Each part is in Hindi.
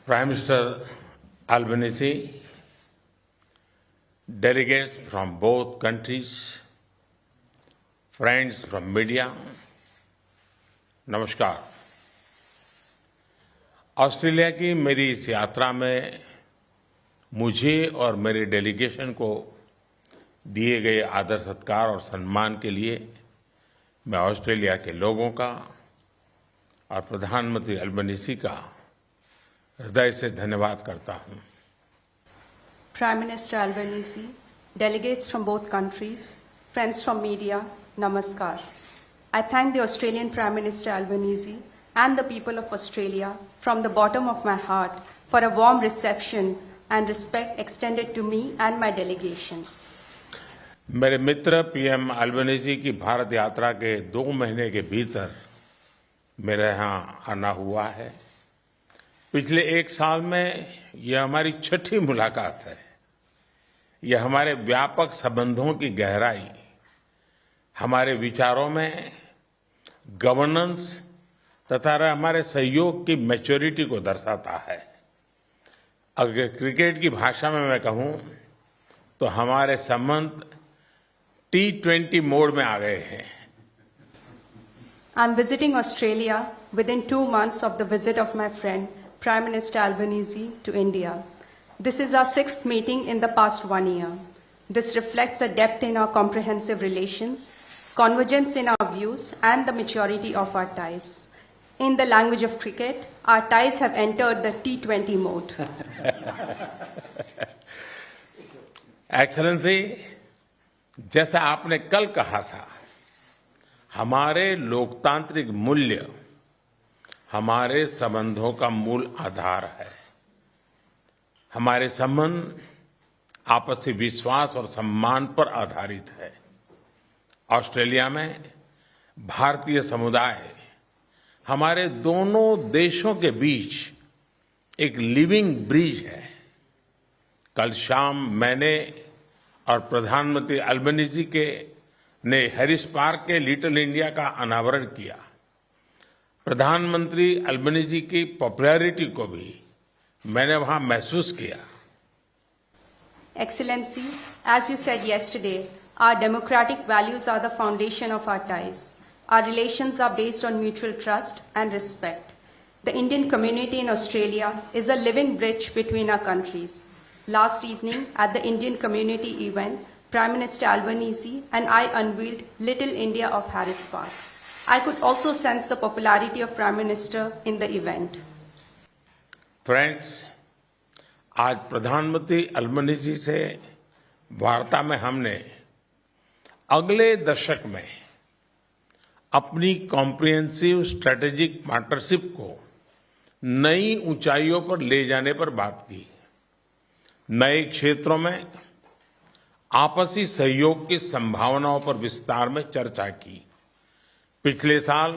Prime Minister Albanese, delegates from both countries, friends from media, नमस्कार। ऑस्ट्रेलिया की मेरी इस यात्रा में मुझे और मेरे डेलीगेशन को दिए गए आदर सत्कार और सम्मान के लिए मैं ऑस्ट्रेलिया के लोगों का और प्रधानमंत्री अल्बनीज़ी का हृदय से धन्यवाद करता हूं। Prime Minister Albanese, delegates from both countries, friends from media, namaskar. I thank the Australian Prime Minister Albanese and the people of Australia from the bottom of my heart for a warm reception and respect extended to me and my delegation. मेरे मित्र पीएम अल्बनीज़ी की भारत यात्रा के 2 महीने के भीतर मेरे यहाँ आना हुआ है। पिछले 1 साल में यह हमारी 6ठी मुलाकात है। यह हमारे व्यापक संबंधों की गहराई, हमारे विचारों में गवर्नेंस तथा हमारे सहयोग की मैच्योरिटी को दर्शाता है। अगर क्रिकेट की भाषा में मैं कहूं तो हमारे संबंध T20 मोड में आ गए हैं। I'm visiting Australia within 2 months of the visit of my friend Prime Minister Albanese to India. This is our 6th meeting in the past 1 year. This reflects a depth in our comprehensive relations, convergence in our views, and the maturity of our ties. In the language of cricket, our ties have entered the T20 mode. Excellency, जैसा आपने कल कहा था, हमारे लोकतांत्रिक मूल्य हमारे संबंधों का मूल आधार है। हमारे संबंध आपसी विश्वास और सम्मान पर आधारित है। ऑस्ट्रेलिया में भारतीय समुदाय हमारे दोनों देशों के बीच एक लिविंग ब्रिज है। कल शाम मैंने और प्रधानमंत्री अल्बनीज़ी ने हैरिस पार्क के लिटिल इंडिया का अनावरण किया। प्रधानमंत्री अल्बनीज़ी की पॉपुलैरिटी को भी मैंने वहां महसूस किया। Excellency, as you said yesterday, our democratic values are the foundation of our ties. Our relations are based on mutual trust and respect. The Indian community in Australia is a living bridge between our countries. Last evening, at the Indian community event, Prime Minister Albanese and I unveiled Little India of Harris Park. I could also sense the popularity of Prime Minister in the event. Friends, आज प्रधानमंत्री अल्बनीज़ी से वार्ता में हमने अगले दशक में अपनी कॉम्प्रिहेंसिव स्ट्रेटेजिक पार्टनरशिप को नई ऊंचाइयों पर ले जाने पर बात की। नए क्षेत्रों में आपसी सहयोग की संभावनाओं पर विस्तार में चर्चा की। पिछले साल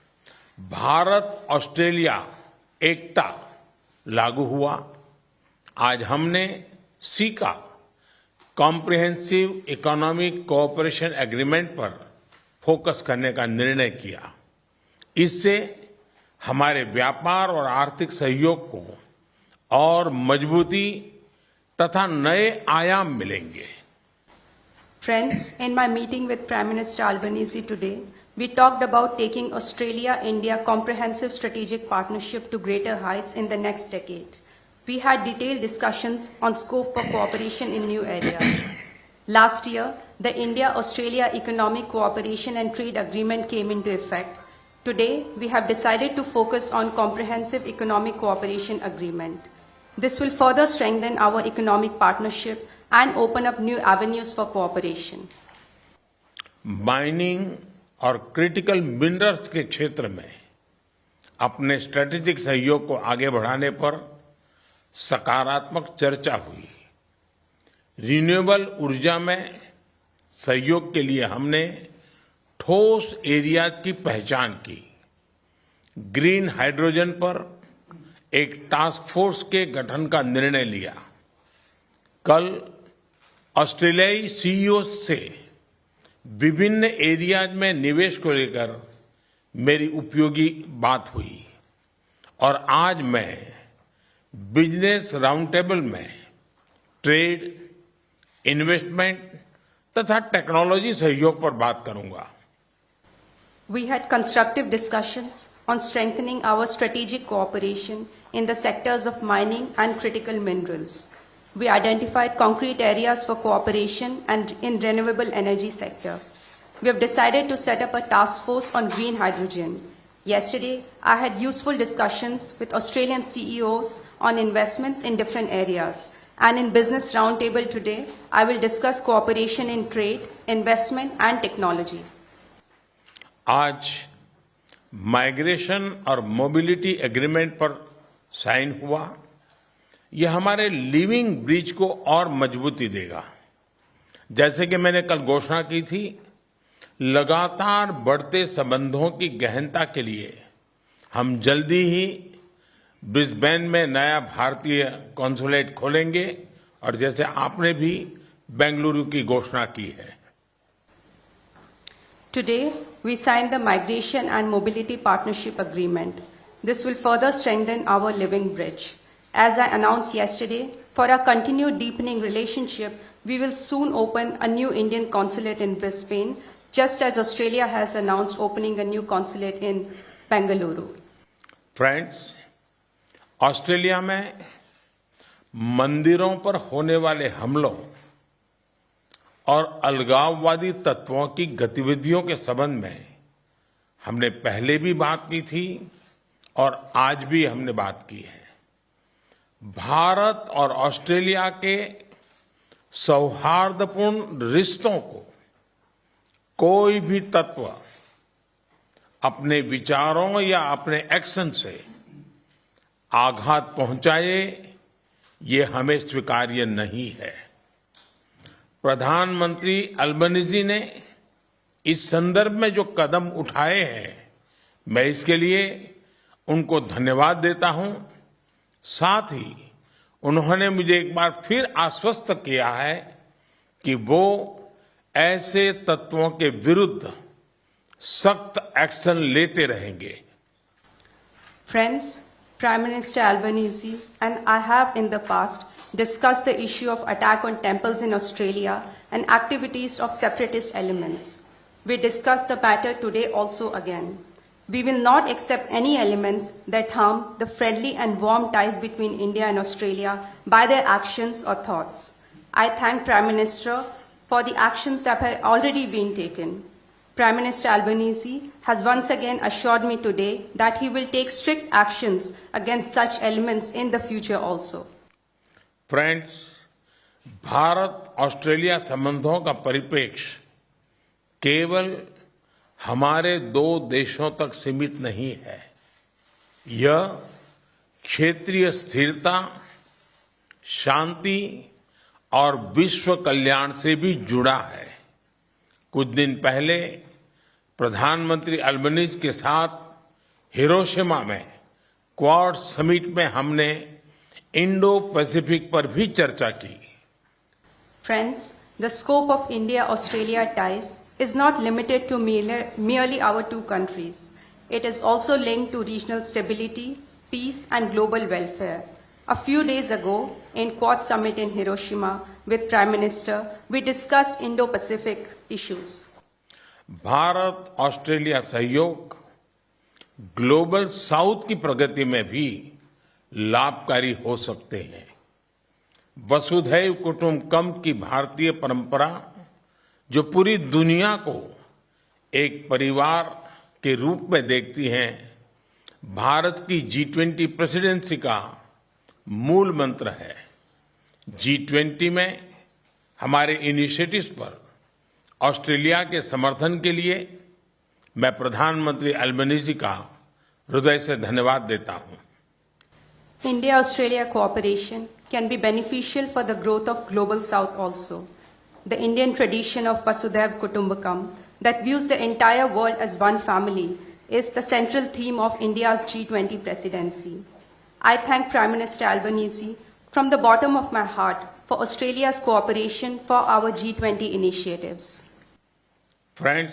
भारत ऑस्ट्रेलिया एकता लागू हुआ। आज हमने CECA comprehensive economic cooperation agreement पर फोकस करने का निर्णय किया। इससे हमारे व्यापार और आर्थिक सहयोग को और मजबूती तथा नए आयाम मिलेंगे। Friends, in my meeting with Prime Minister Albanese today, we talked about taking Australia-India comprehensive strategic partnership to greater heights in the next decade. We had detailed discussions on scope for cooperation in new areas. Last year, the India-Australia Economic Cooperation and Trade Agreement came into effect. Today, we have decided to focus on Comprehensive Economic Cooperation Agreement. This will further strengthen our economic partnership and open up new avenues for cooperation. Mining और क्रिटिकल मिनरल्स के क्षेत्र में अपने स्ट्रेटेजिक सहयोग को आगे बढ़ाने पर सकारात्मक चर्चा हुई। रिन्यूएबल ऊर्जा में सहयोग के लिए हमने ठोस एरियाज की पहचान की। ग्रीन हाइड्रोजन पर एक टास्क फोर्स के गठन का निर्णय लिया। कल ऑस्ट्रेलियाई सीईओ से विभिन्न एरियाज में निवेश को लेकर मेरी उपयोगी बात हुई और आज मैं बिजनेस राउंड टेबल में ट्रेड, इन्वेस्टमेंट तथा टेक्नोलॉजी सहयोग पर बात करूंगा। We had constructive discussions on strengthening our strategic cooperation in the sectors of mining and critical minerals. We identified concrete areas for cooperation and in renewable energy sector. We have decided to set up a task force on green hydrogen. Yesterday, I had useful discussions with Australian CEOs on investments in different areas. And in Business Roundtable today, I will discuss cooperation in trade, investment and technology. आज माइग्रेशन और मोबिलिटी एग्रीमेंट पर साइन हुआ। यह हमारे लिविंग ब्रिज को और मजबूती देगा। जैसे कि मैंने कल घोषणा की थी, लगातार बढ़ते संबंधों की गहनता के लिए हम जल्दी ही ब्रिस्बेन में नया भारतीय कॉन्सुलेट खोलेंगे और जैसे आपने भी बेंगलुरु की घोषणा की है। Today, we signed the Migration and Mobility Partnership Agreement. This will further strengthen our living bridge. As I announced yesterday, for our continued deepening relationship, we will soon open a new Indian consulate in Brisbane, just as Australia has announced opening a new consulate in Bengaluru. Friends, Australia में मंदिरों पर होने वाले हमलों और अलगाववादी तत्वों की गतिविधियों के संबंध में हमने पहले भी बात की थी और आज भी हमने बात की है। भारत और ऑस्ट्रेलिया के सौहार्दपूर्ण रिश्तों को कोई भी तत्व अपने विचारों या अपने एक्शन से आघात पहुंचाए, ये हमें स्वीकार्य नहीं है। प्रधानमंत्री अल्बनीजी ने इस संदर्भ में जो कदम उठाए हैं, मैं इसके लिए उनको धन्यवाद देता हूं। साथ ही उन्होंने मुझे एक बार फिर आश्वस्त किया है कि वो ऐसे तत्वों के विरुद्ध सख्त एक्शन लेते रहेंगे। Friends, Prime Minister Albanese and I have in the past discussed the issue of attack on temples in Australia and activities of separatist elements. We discussed the matter today also again. We will not accept any elements that harm the friendly and warm ties between India and Australia by their actions or thoughts. I thank Prime Minister for the actions that have already been taken. Prime Minister Albanese has once again assured me today that he will take strict actions against such elements in the future also. Friends, Bharat Australia संबंधों का परिप्रेक्ष्य केवल हमारे दो देशों तक सीमित नहीं है। यह क्षेत्रीय स्थिरता, शांति और विश्व कल्याण से भी जुड़ा है। कुछ दिन पहले प्रधानमंत्री अल्बनीज के साथ हिरोशिमा में क्वाड समिट में हमने इंडो पैसिफिक पर भी चर्चा की। Friends, the scope of India-Australia ties is not limited to merely our two countries. It is also linked to regional stability, peace and global welfare. A few days ago, in Quad Summit in Hiroshima with Prime Minister, we discussed Indo-Pacific issues. Bharat Australia सहयोग ग्लोबल साउथ की प्रगति में भी लाभकारी हो सकते हैं। वसुधैव कुटुंबकम की भारतीय परंपरा, जो पूरी दुनिया को एक परिवार के रूप में देखती है, भारत की G20 प्रेसिडेंसी का मूल मंत्र है। G20 में हमारे इनिशिएटिव्स पर ऑस्ट्रेलिया के समर्थन के लिए मैं प्रधानमंत्री अल्बनीजी का हृदय से धन्यवाद देता हूं। India-Australia cooperation can be beneficial for the growth of Global South also. The Indian tradition of Vasudhaiv Kutumbakam that views the entire world as one family is the central theme of India's G20 presidency. I thank Prime Minister Albanese from the bottom of my heart for Australia's cooperation for our G20 initiatives. Friends,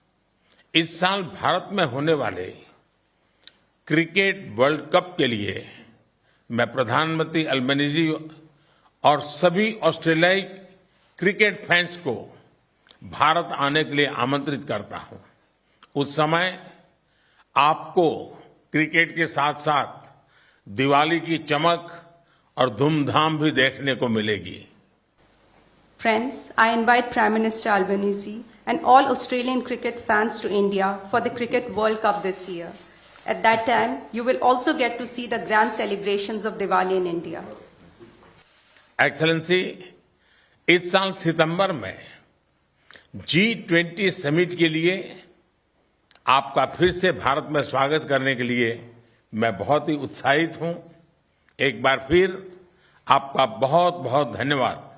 इस साल भारत में होने वाले क्रिकेट वर्ल्ड कप के लिए मैं प्रधानमंत्री अल्बनीज़ी और सभी ऑस्ट्रेलियाई क्रिकेट फैंस को भारत आने के लिए आमंत्रित करता हूं। उस समय आपको क्रिकेट के साथ साथ दिवाली की चमक और धूमधाम भी देखने को मिलेगी। Friends, I invite Prime Minister Albanese and all Australian cricket fans to India for the Cricket World Cup this year. At that time, you will also get to see the grand celebrations of Diwali in India. Excellency, इस साल सितंबर में G20 समिट के लिए आपका फिर से भारत में स्वागत करने के लिए मैं बहुत ही उत्साहित हूं। एक बार फिर आपका बहुत बहुत धन्यवाद।